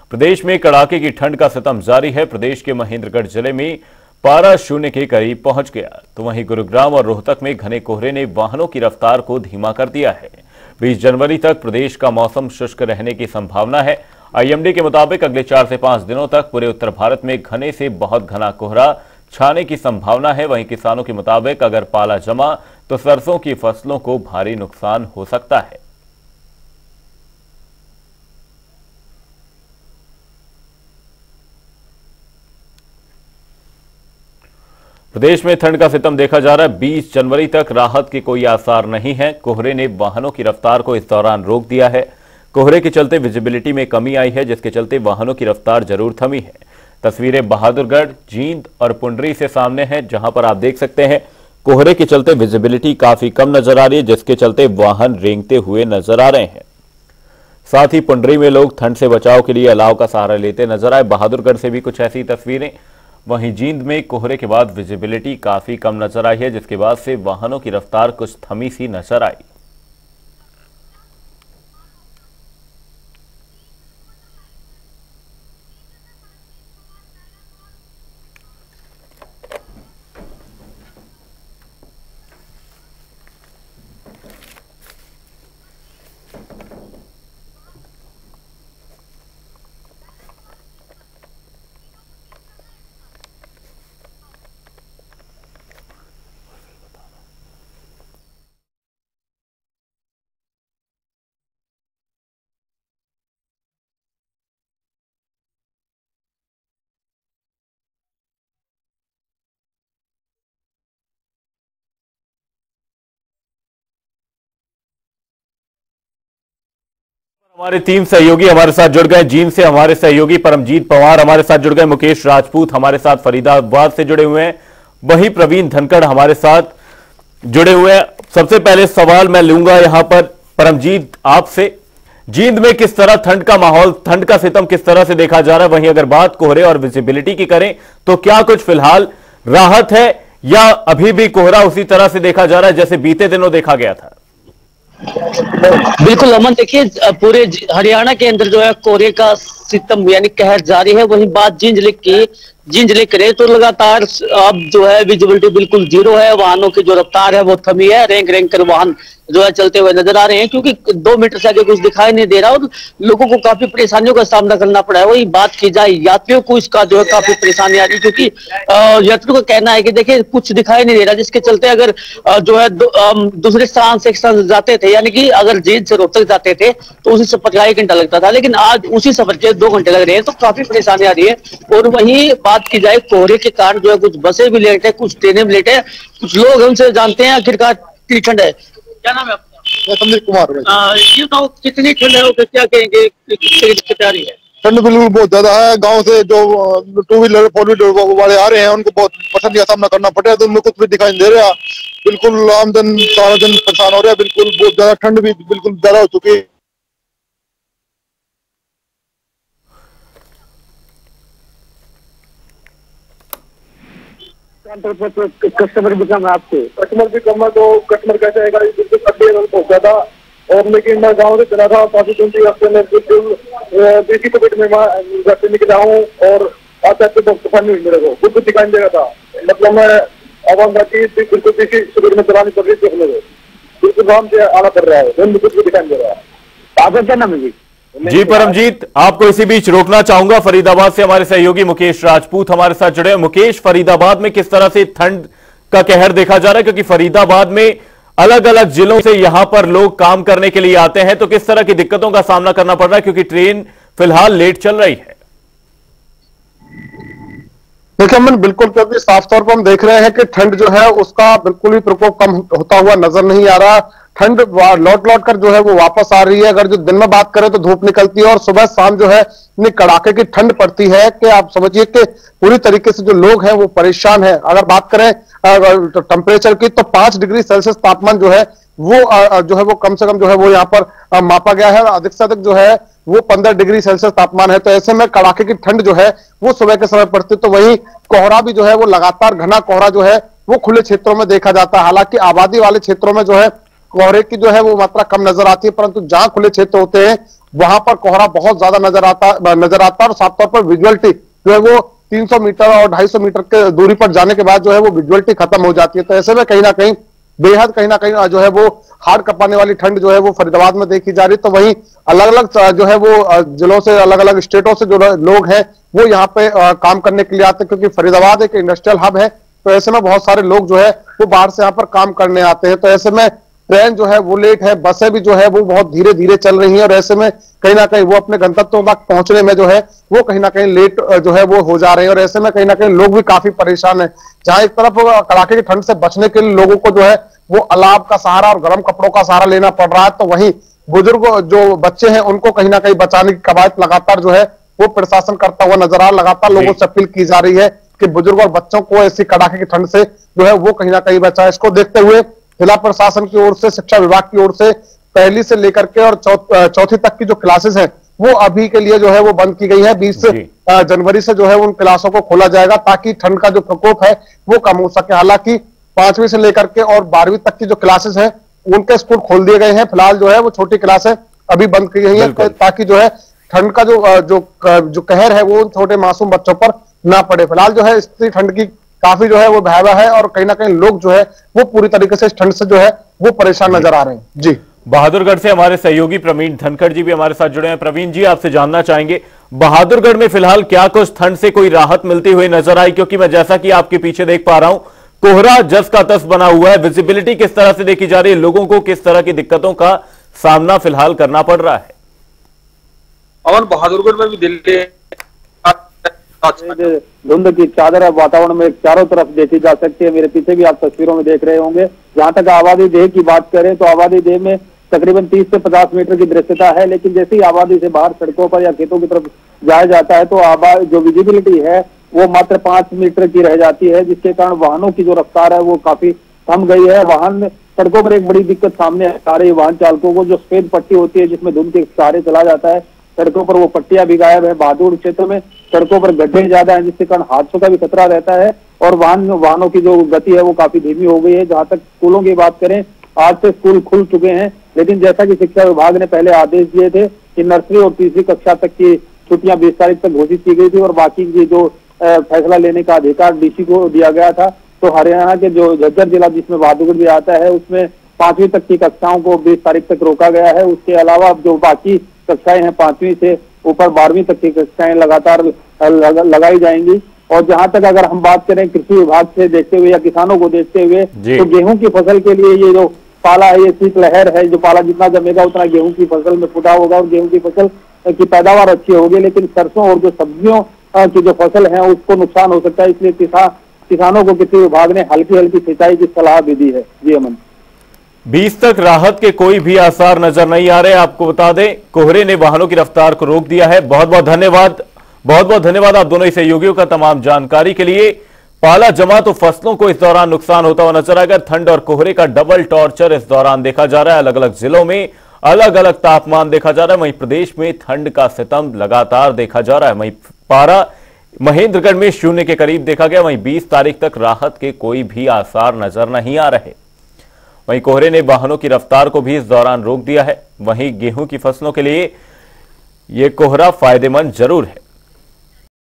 प्रदेश में कड़ाके की ठंड का सितम जारी है। प्रदेश के महेंद्रगढ़ जिले में पारा शून्य के करीब पहुंच गया, तो वहीं गुरुग्राम और रोहतक में घने कोहरे ने वाहनों की रफ्तार को धीमा कर दिया है। 20 जनवरी तक प्रदेश का मौसम शुष्क रहने की संभावना है। आईएमडी के मुताबिक अगले 4 से 5 दिनों तक पूरे उत्तर भारत में घने से बहुत घना कोहरा छाने की संभावना है। वहीं किसानों के मुताबिक अगर पाला जमा तो सरसों की फसलों को भारी नुकसान हो सकता है। प्रदेश में ठंड का सितम देखा जा रहा है। 20 जनवरी तक राहत के कोई आसार नहीं है। कोहरे ने वाहनों की रफ्तार को इस दौरान रोक दिया है। कोहरे के चलते विजिबिलिटी में कमी आई है, जिसके चलते वाहनों की रफ्तार जरूर थमी है। तस्वीरें बहादुरगढ़, जींद और पुंडरी से सामने हैं, जहां पर आप देख सकते हैं कोहरे के चलते विजिबिलिटी काफी कम नजर आ रही है, जिसके चलते वाहन रेंगते हुए नजर आ रहे हैं। साथ ही पुंडरी में लोग ठंड से बचाव के लिए अलाव का सहारा लेते नजर आए। बहादुरगढ़ से भी कुछ ऐसी तस्वीरें। वहीं जींद में कोहरे के बाद विजिबिलिटी काफी कम नजर आई है, जिसके बाद से वाहनों की रफ्तार कुछ थमी सी नजर आई। हमारे 3 सहयोगी हमारे साथ जुड़ गए। जींद से हमारे सहयोगी परमजीत पवार हमारे साथ जुड़ गए, मुकेश राजपूत हमारे साथ फरीदाबाद से जुड़े हुए हैं, वहीं प्रवीण धनखड़ हमारे साथ जुड़े हुए हैं। सबसे पहले सवाल मैं लूंगा यहां पर परमजीत आपसे, जींद में किस तरह ठंड का माहौल, ठंड का सितम किस तरह से देखा जा रहा है? वहीं अगर बात कोहरे और विजिबिलिटी की करें तो क्या कुछ फिलहाल राहत है या अभी भी कोहरा उसी तरह से देखा जा रहा है जैसे बीते दिनों देखा गया था? बिल्कुल अमन, देखिए पूरे हरियाणा के अंदर जो है कोहरे का सितम यानी कहर जारी है। वहीं बात जींद जिले करें तो लगातार अब जो है विजिबिलिटी बिल्कुल जीरो है। वाहनों की जो रफ्तार है वो थमी है। रेंग कर वाहन जो है चलते हुए नजर आ रहे हैं, क्योंकि 2 मीटर से आगे कुछ दिखाई नहीं दे रहा और लोगों को काफी परेशानियों का सामना करना पड़ा है। वही बात की जाए यात्रियों को, इसका जो है काफी परेशानी आ रही है, क्योंकि यात्रियों का कहना है कि देखिए कुछ दिखाई नहीं दे रहा, जिसके चलते अगर जो है दूसरे स्थान से एक स्थान जाते थे, यानी कि अगर जींद से रोहतक जाते थे तो उसी सफर का 1 घंटा लगता था, लेकिन आज उसी सफर के 2 घंटे लग रहे हैं, तो काफी परेशानी आ रही है। और वहीं बात की जाए कोहरे के कारण जो है कुछ बसें भी लेट है, कुछ ट्रेनें भी लेट है। कुछ लोग हमसे जानते हैं आखिरकार कितनी ठंड है। क्या नाम है आपका? संदीप कुमार। ये बताओ कितनी ठंड है और क्या कहेंगे, कितनी दिक्कत आ रही है? ठंड बिल्कुल बहुत ज्यादा है। गांव से जो 2 व्हीलर 4 व्हीलर वाले आ रहे हैं उनको बहुत परेशानी का सामना करना पड़ रहा है, तो उनको कुछ भी दिखाई नहीं दे रहा। बिल्कुल आमजन सारा जन परेशान हो रहा है। बिल्कुल बहुत ज्यादा ठंड भी बिल्कुल ज्यादा हो चुकी है। कस्टमर भी कम है आपके? कस्टमर भी कम है, तो कस्टमर कैसे आएगा? बिल्कुल बहुत ज्यादा। और लेकिन मैं गाँव से चला था काफी दूर हफ्ते में, बिल्कुल बीसी कोविड में घर से निकला हूँ और आज तक बहुत परेशानी हुई मेरे को, बिल्कुल दिखाई नहीं दे रहा था। मतलब मैं आवाज आती बिल्कुल बीसी कोविड में चलानी पड़ रही थी अपने को, बिल्कुल गाँव से आना पड़ रहा है, बिल्कुल भी दिखाई नहीं दे रहा है। आपका क्या नाम है जी परमजीत, आपको इसी बीच रोकना चाहूंगा। फरीदाबाद से हमारे सहयोगी मुकेश राजपूत हमारे साथ जुड़े हैं। मुकेश, फरीदाबाद में किस तरह से ठंड का कहर देखा जा रहा है? क्योंकि फरीदाबाद में अलग अलग जिलों से यहां पर लोग काम करने के लिए आते हैं, तो किस तरह की दिक्कतों का सामना करना पड़ रहा है, क्योंकि ट्रेन फिलहाल लेट चल रही है? देखिए अमन, बिल्कुल क्योंकि साफ तौर पर हम देख रहे हैं कि ठंड जो है उसका बिल्कुल भी प्रकोप कम होता हुआ नजर नहीं आ रहा। ठंड लौट कर जो है वो वापस आ रही है। अगर जो दिन में बात करें तो धूप निकलती है और सुबह शाम जो है इतनी कड़ाके की ठंड पड़ती है कि आप समझिए कि पूरी तरीके से जो लोग हैं वो परेशान हैं। अगर बात करें टेम्परेचर की तो 5 डिग्री सेल्सियस तापमान जो है वो कम से कम जो है वो यहाँ पर मापा गया है और अधिक से अधिक जो है वो 15 डिग्री सेल्सियस तापमान है। तो ऐसे में कड़ाके की ठंड जो है वो सुबह के समय पड़ती है। तो वही कोहरा भी जो है वो लगातार घना कोहरा जो है वो खुले क्षेत्रों में देखा जाता है। हालांकि आबादी वाले क्षेत्रों में जो है कोहरे की जो है वो मात्रा कम नजर आती है, परंतु जहां खुले क्षेत्र होते हैं वहां पर कोहरा बहुत ज्यादा नजर आता है और साफ तौर पर विजुअलिटी जो है वो 300 मीटर और 250 मीटर के दूरी पर जाने के बाद जो है वो विजुअलिटी खत्म हो जाती है। तो ऐसे में कहीं ना कहीं बेहद कहीं ना कहीं जो है वो हाड़ कपाने वाली ठंड जो है वो फरीदाबाद में देखी जा रही। तो वहीं अलग अलग जो है वो जिलों से, अलग अलग स्टेटों से जो लोग हैं वो यहाँ पे काम करने के लिए आते हैं, क्योंकि फरीदाबाद एक इंडस्ट्रियल हब है। तो ऐसे में बहुत सारे लोग जो है वो बाहर से यहाँ पर काम करने आते हैं। तो ऐसे में ट्रेन जो है वो लेट है, बसें भी जो है वो बहुत धीरे धीरे चल रही हैं और ऐसे में कहीं ना कहीं वो अपने गंतव्यों तक पहुंचने में जो है वो कहीं ना कहीं लेट जो है वो हो जा रहे हैं। और ऐसे में कहीं ना कहीं लोग भी काफी परेशान है। जहां एक तरफ कड़ाके की ठंड से बचने के लिए लोगों को जो है वो अलाव का सहारा और गर्म कपड़ों का सहारा लेना पड़ रहा है, तो वहीं बुजुर्ग जो बच्चे हैं उनको कहीं ना कहीं बचाने की कवायद लगातार जो है वो प्रशासन करता हुआ नजर आ रहा। लगातार लोगों से अपील की जा रही है कि बुजुर्ग और बच्चों को ऐसी कड़ाके की ठंड से जो है वो कहीं ना कहीं बचाए। इसको देखते हुए जिला प्रशासन की ओर से, शिक्षा विभाग की ओर से पहली से लेकर के और चौथी तक की जो क्लासेस हैं वो अभी के लिए जो है वो बंद की गई है। 20 जनवरी से जो है उन क्लासों को खोला जाएगा ताकि ठंड का जो प्रकोप है वो कम हो सके। हालांकि 5वीं से लेकर के और 12वीं तक की जो क्लासेस हैं उनके स्कूल खोल दिए गए हैं। फिलहाल जो है वो छोटी क्लासें अभी बंद की गई है ताकि जो है ठंड का जो कहर है वो छोटे मासूम बच्चों पर ना पड़े। फिलहाल जो है इस ठंड की काफी जो है वो भयावह है और कहीं ना कहीं लोग जो है वो पूरी तरीके से इस ठंड से जो है वो परेशान नजर आ रहे हैं। जी, बहादुरगढ़ से हमारे सहयोगी प्रवीण धनखड़ जी भी हमारे साथ जुड़े हैं। प्रवीण जी, आपसे जानना चाहेंगे बहादुरगढ़ में फिलहाल क्या कुछ ठंड से कोई राहत मिलती हुई नजर आई, क्योंकि मैं जैसा कि आपके पीछे देख पा रहा हूं कोहरा जस का तस बना हुआ है। विजिबिलिटी किस तरह से देखी जा रही है, लोगों को किस तरह की दिक्कतों का सामना फिलहाल करना पड़ रहा है? और बहादुरगढ़ में भी दिल्ली धुंध की चादर वातावरण में चारों तरफ देखी जा सकती है। मेरे पीछे भी आप तस्वीरों में देख रहे होंगे। जहां तक आबादी देह की बात करें तो आबादी देह में तकरीबन 30 से 50 मीटर की दृश्यता है, लेकिन जैसे ही आबादी से बाहर सड़कों पर या खेतों की तरफ जाया जाता है तो जो विजिबिलिटी है वो मात्र 5 मीटर की रह जाती है, जिसके कारण वाहनों की जो रफ्तार है वो काफी थम गई है। वाहन सड़कों पर एक बड़ी दिक्कत सामने आ रही है वाहन चालकों को। जो सफेद पट्टी होती है जिसमें धुंध के सहारे चला जाता है, सड़कों पर वो पट्टियां भी गायब है। बहादुर क्षेत्र में सड़कों पर गड्ढे ज्यादा हैं, जिसके कारण हादसों का भी खतरा रहता है और वाहनों की जो गति है वो काफी धीमी हो गई है। जहां तक स्कूलों की बात करें, आज से स्कूल खुल चुके हैं, लेकिन जैसा कि शिक्षा विभाग ने पहले आदेश दिए थे कि नर्सरी और तीसरी कक्षा तक की छुट्टियां 20 तारीख तक घोषित की गई थी और बाकी की जो फैसला लेने का अधिकार डीसी को दिया गया था। तो हरियाणा के जो झज्जर जिला जिसमें बहादुरगढ़ भी आता है उसमें 5वीं तक की कक्षाओं को 20 तारीख तक रोका गया है। उसके अलावा जो बाकी कक्षाएं हैं 5वीं से ऊपर 12वीं तक की कक्षाएं लगातार लगाई जाएंगी। और जहां तक अगर हम बात करें कृषि विभाग से देखते हुए या किसानों को देखते हुए, तो गेहूं की फसल के लिए ये जो पाला है, ये शीतलहर है, जो पाला जितना जमेगा उतना गेहूं की फसल में फूटा होगा और गेहूं की फसल की पैदावार अच्छी होगी, लेकिन सरसों और जो सब्जियों की जो फसल है उसको नुकसान हो सकता है। इसलिए किसानों को कृषि विभाग ने हल्की हल्की सिंचाई की सलाह भी दी है। जी अमन, 20 तक राहत के कोई भी आसार नजर नहीं आ रहे। आपको बता दें कोहरे ने वाहनों की रफ्तार को रोक दिया है। बहुत बहुत धन्यवाद आप दोनों ही सहयोगियों का तमाम जानकारी के लिए। पाला जमा तो फसलों को इस दौरान नुकसान होता हुआ नजर आएगा। ठंड और कोहरे का डबल टॉर्चर इस दौरान देखा जा रहा है। अलग अलग जिलों में अलग अलग तापमान देखा जा रहा है। वहीं प्रदेश में ठंड का सितम लगातार देखा जा रहा है। वहीं पारा महेंद्रगढ़ में 0 के करीब देखा गया। वहीं 20 तारीख तक राहत के कोई भी आसार नजर नहीं आ रहे। वहीं कोहरे ने वाहनों की रफ्तार को भी इस दौरान रोक दिया है। वहीं गेहूं की फसलों के लिए यह कोहरा फायदेमंद जरूर है।